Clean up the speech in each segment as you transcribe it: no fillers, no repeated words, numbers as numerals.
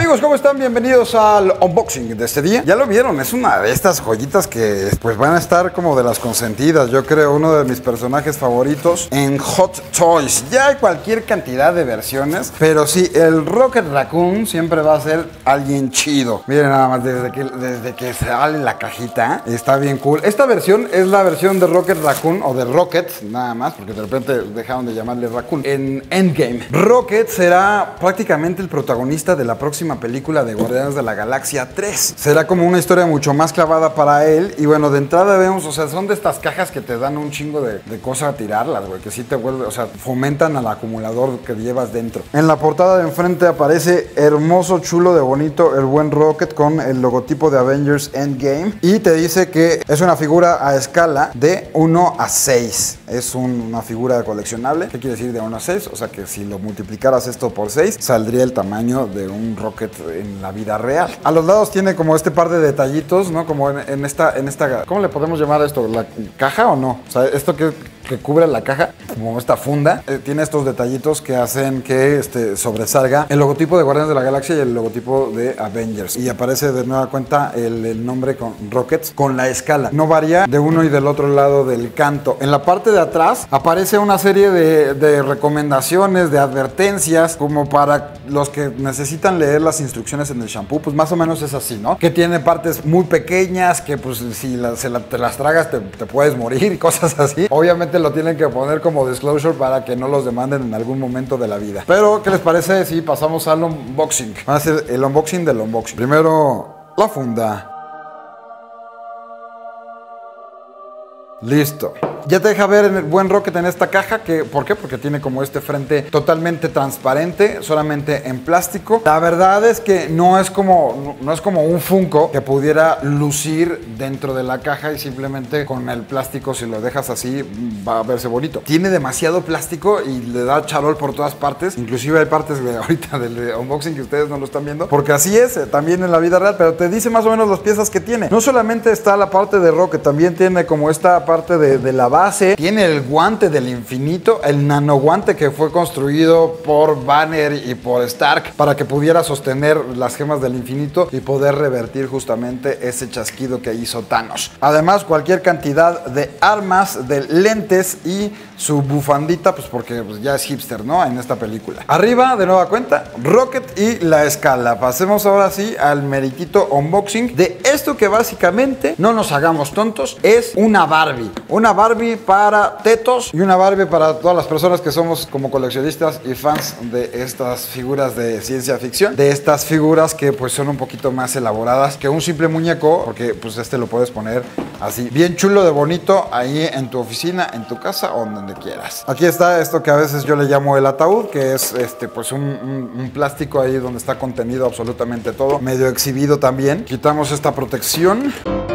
Amigos, ¿cómo están? Bienvenidos al unboxing de este día. Ya lo vieron, es una de estas joyitas que pues van a estar como de las consentidas. Yo creo uno de mis personajes favoritos en Hot Toys. Ya hay cualquier cantidad de versiones, pero sí, el Rocket Raccoon siempre va a ser alguien chido. Miren nada más, desde que sale la cajita, está bien cool. Esta versión es la versión de Rocket Raccoon o de Rocket, nada más, porque de repente dejaron de llamarle Raccoon. En Endgame, Rocket será prácticamente el protagonista de la próxima película de Guardianes de la Galaxia 3. Será como una historia mucho más clavada para él. Y bueno, de entrada vemos, o sea, son de estas cajas que te dan un chingo de cosas a tirarlas, güey, que sí te vuelve, o sea, fomentan al acumulador que llevas dentro. En la portada de enfrente aparece hermoso, chulo, de bonito, el buen Rocket con el logotipo de Avengers Endgame. Y te dice que es una figura a escala de 1 a 6. Es una figura coleccionable. ¿Qué quiere decir de 1 a 6? O sea, que si lo multiplicaras esto por 6, saldría el tamaño de un Rocket en la vida real. A los lados tiene como este par de detallitos, ¿no? Como en esta, ¿cómo le podemos llamar a esto? ¿La caja o no? O sea, esto que cubre la caja, como esta funda, tiene estos detallitos que hacen que sobresalga el logotipo de Guardianes de la Galaxia y el logotipo de Avengers. Y aparece de nueva cuenta el nombre con Rockets con la escala. No varía de uno y del otro lado del canto. En la parte de atrás aparece una serie de recomendaciones, de advertencias, como para los que necesitan leer las instrucciones en el shampoo. Pues más o menos es así, ¿no? Que tiene partes muy pequeñas que pues si te las tragas te puedes morir y cosas así. Obviamente lo tienen que poner como disclosure para que no los demanden en algún momento de la vida. Pero, ¿qué les parece si pasamos al unboxing? Va a ser el unboxing del unboxing. Primero, la funda. Listo. Ya te deja ver el buen Rocket en esta caja. ¿Por qué? Porque tiene como este frente totalmente transparente, solamente en plástico. La verdad es que no es como un Funko que pudiera lucir dentro de la caja y simplemente con el plástico, si lo dejas así, va a verse bonito. Tiene demasiado plástico y le da charol por todas partes. Inclusive hay partes de ahorita del unboxing que ustedes no lo están viendo, porque así es también en la vida real, pero te dice más o menos las piezas que tiene. No solamente está la parte de Rocket, también tiene como esta parte de la base, tiene el guante del infinito, el nano guante que fue construido por Banner y por Stark para que pudiera sostener las gemas del infinito y poder revertir justamente ese chasquido que hizo Thanos. Además, cualquier cantidad de armas, de lentes y su bufandita, pues porque pues, ya es hipster, ¿no? En esta película. Arriba, de nueva cuenta, Rocket y la escala. Pasemos ahora sí al meritito unboxing de esto que básicamente, no nos hagamos tontos, es una Barbie. Una Barbie para tetos y una Barbie para todas las personas que somos como coleccionistas y fans de estas figuras de ciencia ficción. De estas figuras que pues son un poquito más elaboradas que un simple muñeco, porque pues lo puedes poner así, bien chulo, de bonito, ahí en tu oficina, en tu casa o donde quieras. Aquí está esto que a veces yo le llamo el ataúd, que es pues un plástico ahí donde está contenido absolutamente todo, medio exhibido también. Quitamos esta protección.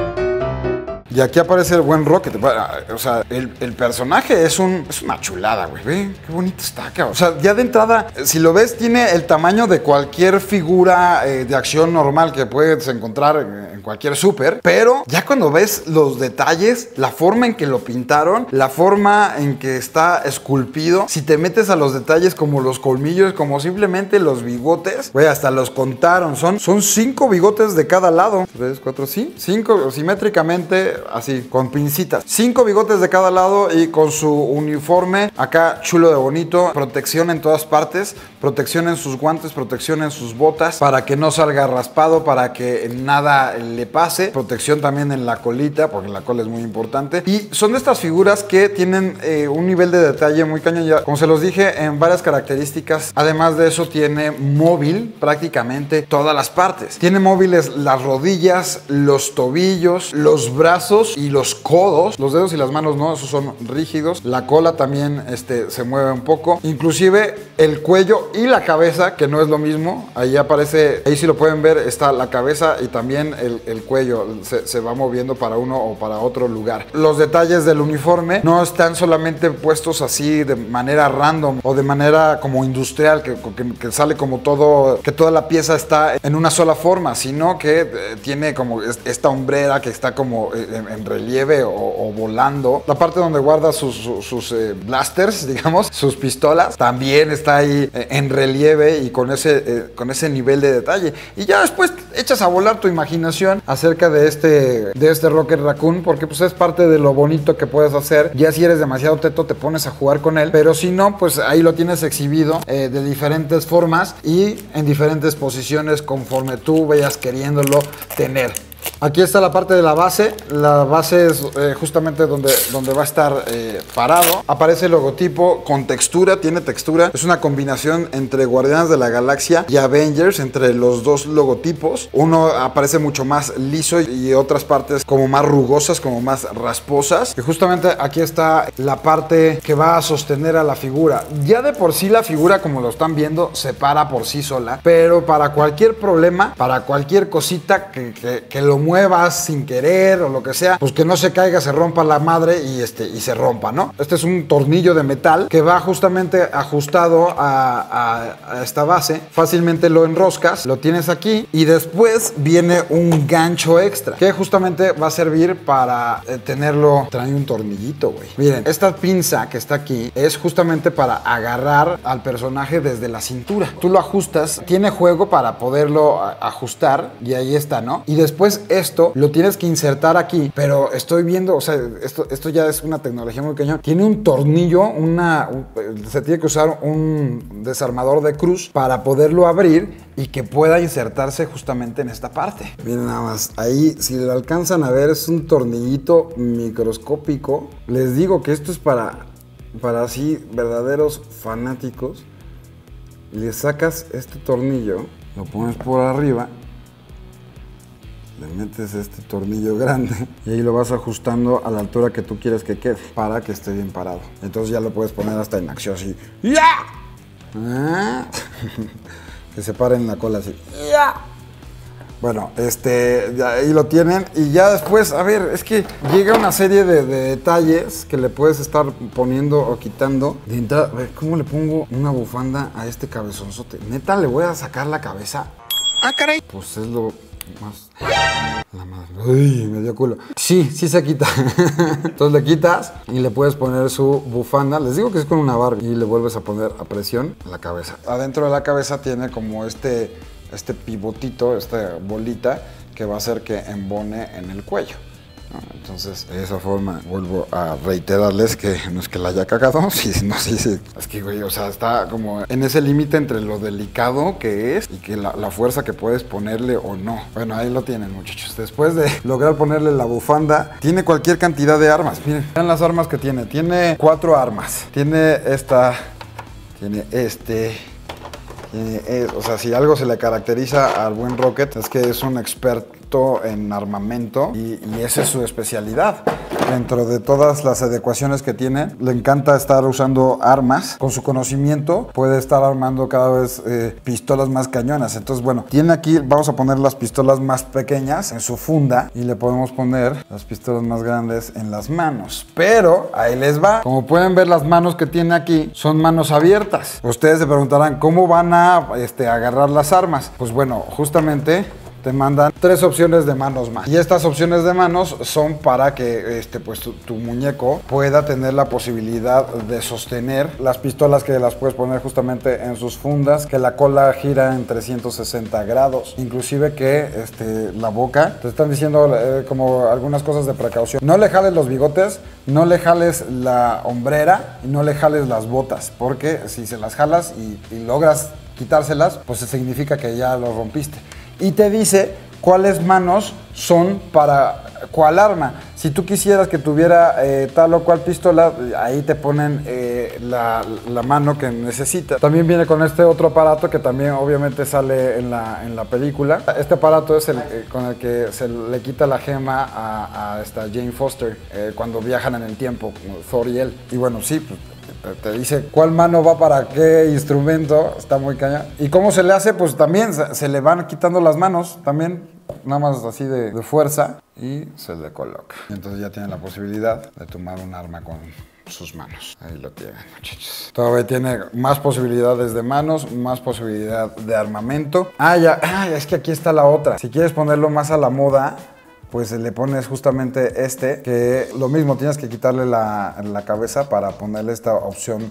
Y aquí aparece el buen Rocket. O sea, el personaje es una chulada, güey. Ve, qué bonito está, cabrón. O sea, ya de entrada, si lo ves, tiene el tamaño de cualquier figura de acción normal que puedes encontrar en cualquier súper. Pero ya cuando ves los detalles, la forma en que lo pintaron, la forma en que está esculpido, si te metes a los detalles como los colmillos, como simplemente los bigotes, güey, hasta los contaron. Son 5 bigotes de cada lado. 3, 4, sí. 5 simétricamente, así, con pincitas. 5 bigotes de cada lado y con su uniforme acá chulo de bonito. Protección en todas partes. Protección en sus guantes, protección en sus botas para que no salga raspado, para que nada le pase. Protección también en la colita, porque la cola es muy importante. Y son de estas figuras que tienen un nivel de detalle muy cañón. Ya, como se los dije, en varias características. Además de eso, tiene móvil prácticamente todas las partes. Tiene móviles las rodillas, los tobillos, los brazos y los codos. Los dedos y las manos no, esos son rígidos. La cola también se mueve un poco. Inclusive el cuello y la cabeza, que no es lo mismo. Ahí aparece, ahí si lo pueden ver, está la cabeza y también el cuello. Se va moviendo para uno o para otro lugar. Los detalles del uniforme no están solamente puestos así de manera random o de manera como industrial, que sale como todo, que toda la pieza está en una sola forma, sino que tiene como esta hombrera que está como en relieve o volando. La parte donde guarda sus blasters, digamos, sus pistolas, también está ahí en relieve y con ese nivel de detalle. Y ya después echas a volar tu imaginación acerca de este Rocket Raccoon, porque pues es parte de lo bonito que puedes hacer. Ya si eres demasiado teto te pones a jugar con él, pero si no, pues ahí lo tienes exhibido de diferentes formas y en diferentes posiciones conforme tú vayas queriéndolo tener. Aquí está la parte de la base. La base es justamente donde va a estar parado. Aparece el logotipo con textura, tiene textura. Es una combinación entre Guardianes de la Galaxia y Avengers, entre los dos logotipos. Uno aparece mucho más liso y otras partes como más rugosas, como más rasposas. Y justamente aquí está la parte que va a sostener a la figura. Ya de por sí la figura, como lo están viendo, se para por sí sola. Pero para cualquier problema, para cualquier cosita que lo muevas sin querer o lo que sea, pues que no se caiga, se rompa la madre y se rompa, ¿no? Este es un tornillo de metal que va justamente ajustado a esta base. Fácilmente lo enroscas, lo tienes aquí y después viene un gancho extra que justamente va a servir para tenerlo. Trae un tornillito, güey. Miren, esta pinza que está aquí es justamente para agarrar al personaje desde la cintura. Tú lo ajustas, tiene juego para poderlo ajustar y ahí está, ¿no? Y después esto lo tienes que insertar aquí, pero estoy viendo, o sea, esto ya es una tecnología muy cañón. Tiene un tornillo, se tiene que usar un desarmador de cruz para poderlo abrir y que pueda insertarse justamente en esta parte. Miren nada más, ahí si lo alcanzan a ver es un tornillito microscópico. Les digo que esto es para así verdaderos fanáticos. Le sacas este tornillo, lo pones por arriba, le metes este tornillo grande y ahí lo vas ajustando a la altura que tú quieres que quede para que esté bien parado. Entonces ya lo puedes poner hasta en acción así. ¡Ya! Que se pare en la cola así. ¡Ya! Bueno, ahí lo tienen y ya después, a ver, es que llega una serie de detalles que le puedes estar poniendo o quitando. De entrada, a ver, ¿cómo le pongo una bufanda a este cabezonzote? Neta, le voy a sacar la cabeza. ¡Ah, caray! Pues es lo más... La madre. Uy, me dio culo. Sí se quita. Entonces le quitas y le puedes poner su bufanda. Les digo que es con una Barbie. Y le vuelves a poner a presión en la cabeza. Adentro de la cabeza tiene como este pivotito, esta bolita que va a hacer que embone en el cuello. Entonces, de esa forma, vuelvo a reiterarles que no es que la haya cagado, sí. Es que, güey, o sea, está como en ese límite entre lo delicado que es y que la fuerza que puedes ponerle o no. Bueno, ahí lo tienen, muchachos. Después de lograr ponerle la bufanda, tiene cualquier cantidad de armas. Miren, vean las armas que tiene. Tiene 4 armas. Tiene esta, tiene o sea, si algo se le caracteriza al buen Rocket es que es un experto en armamento y esa es su especialidad. Dentro de todas las adecuaciones que tiene, le encanta estar usando armas. Con su conocimiento puede estar armando cada vez pistolas más cañonas. Entonces, bueno, tiene aquí, vamos a poner las pistolas más pequeñas en su funda y le podemos poner las pistolas más grandes en las manos. Pero ahí les va. Como pueden ver, las manos que tiene aquí son manos abiertas. Ustedes se preguntarán, ¿cómo van a agarrar las armas? Pues bueno, justamente te mandan 3 opciones de manos más. Y estas opciones de manos son para que pues tu muñeco pueda tener la posibilidad de sostener las pistolas, que las puedes poner justamente en sus fundas, que la cola gira en 360 grados. Inclusive que la boca, te están diciendo como algunas cosas de precaución. No le jales los bigotes, no le jales la hombrera y no le jales las botas, porque si se las jalas y logras quitárselas, pues significa que ya lo rompiste. Y te dice cuáles manos son para cuál arma. Si tú quisieras que tuviera tal o cual pistola, ahí te ponen la mano que necesitas. También viene con este otro aparato que también obviamente sale en la película. Este aparato es el con el que se le quita la gema a esta Jane Foster cuando viajan en el tiempo, Thor y él. Y bueno, sí, pues, te dice cuál mano va para qué instrumento, está muy cañón. ¿Y cómo se le hace? Pues también se le van quitando las manos, también, nada más así de fuerza, y se le coloca. Entonces ya tiene la posibilidad de tomar un arma con sus manos. Ahí lo tienen, muchachos. Todavía tiene más posibilidades de manos, más posibilidad de armamento. Es que aquí está la otra. Si quieres ponerlo más a la moda, pues le pones justamente este, que lo mismo, tienes que quitarle la cabeza para ponerle esta opción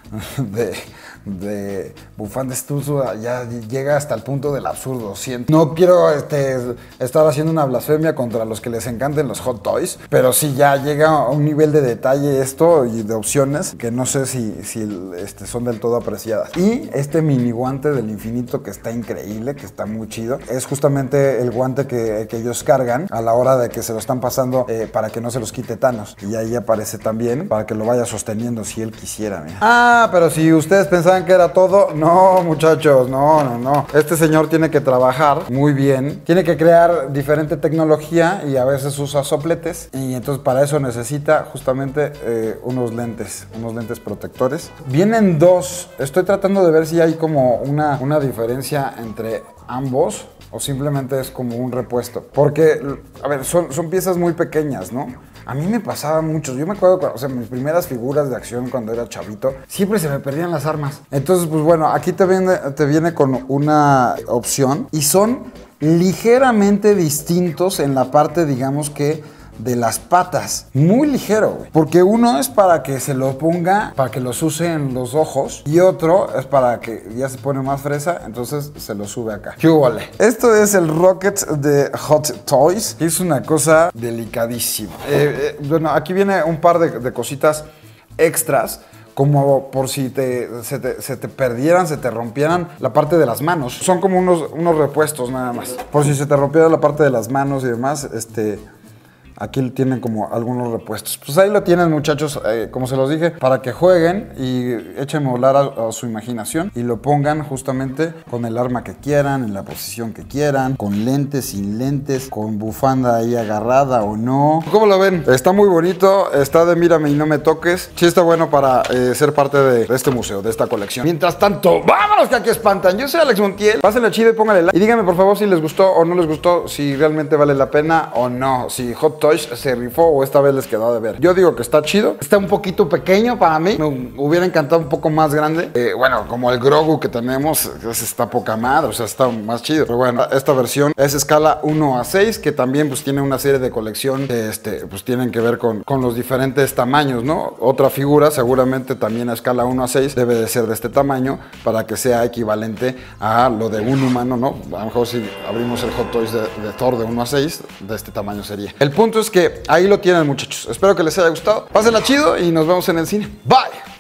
de bufanda. Esto ya llega hasta el punto del absurdo, siento. No quiero estar haciendo una blasfemia contra los que les encanten los Hot Toys, pero sí ya llega a un nivel de detalle esto y de opciones que no sé si son del todo apreciadas. Y este mini guante del infinito, que está increíble, que está muy chido, es justamente el guante que ellos cargan a la hora de que se lo están pasando para que no se los quite Thanos. Y ahí aparece también para que lo vaya sosteniendo si él quisiera, mira. Pero si ustedes pensaban que era todo, no, muchachos, no. Este señor tiene que trabajar muy bien, tiene que crear diferente tecnología y a veces usa sopletes, y entonces para eso necesita justamente unos lentes protectores. Vienen dos, estoy tratando de ver si hay como una diferencia entre ambos o simplemente es como un repuesto, porque, a ver, son piezas muy pequeñas, ¿no? A mí me pasaba mucho. Yo me acuerdo, o sea, mis primeras figuras de acción cuando era chavito, siempre se me perdían las armas. Entonces, pues bueno, aquí te viene con una opción y son ligeramente distintos en la parte, digamos que, de las patas. Muy ligero, güey. Porque uno es para que se lo ponga, para que los use en los ojos, y otro es para que ya se pone más fresa, entonces se lo sube acá. ¡Qué vale! Esto es el Rocket de Hot Toys, que es una cosa delicadísima. Bueno, aquí viene un par de cositas extras, como por si se te perdieran, se te rompieran la parte de las manos. Son como unos repuestos nada más. Por si se te rompiera la parte de las manos y demás, aquí tienen como algunos repuestos. Pues ahí lo tienen, muchachos, como se los dije, para que jueguen y echen a volar a su imaginación y lo pongan justamente con el arma que quieran, en la posición que quieran, con lentes, sin lentes, con bufanda ahí agarrada o no. ¿Cómo lo ven? Está muy bonito, está de mírame y no me toques. Sí está bueno para ser parte de este museo, de esta colección. Mientras tanto, ¡vámonos que aquí espantan! Yo soy Alex Montiel. Pásenle chido y pónganle like. Y díganme por favor si les gustó o no les gustó, si realmente vale la pena o no, si Hot Toys se rifó o esta vez les quedó de ver. Yo digo que está chido, está un poquito pequeño para mí, me hubiera encantado un poco más grande. Bueno, como el Grogu que tenemos, está poca madre, o sea, está más chido. Pero bueno, esta versión es escala 1:6, que también pues tiene una serie de colección que pues tienen que ver con los diferentes tamaños, ¿no? Otra figura seguramente también a escala 1:6 debe de ser de este tamaño para que sea equivalente a lo de un humano, ¿no? A lo mejor si abrimos el Hot Toys de Thor de 1:6, de este tamaño sería. El punto es que ahí lo tienen, muchachos. Espero que les haya gustado. Pásenla chido y nos vemos en el cine. Bye.